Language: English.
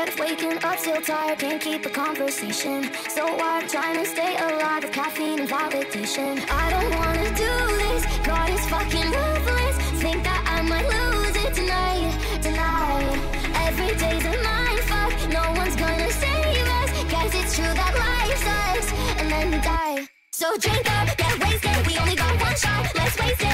tired of waking up, still tired, can't keep a conversation. So I'm trying to stay alive with caffeine and validation. I don't wanna do this, God is fucking ruthless. Think that I might lose it tonight, tonight. Every day's a mindfuck, no one's gonna save us. Guess it's true that life sucks, and then we die. So drink up, get wasted, we only got one shot, let's waste it.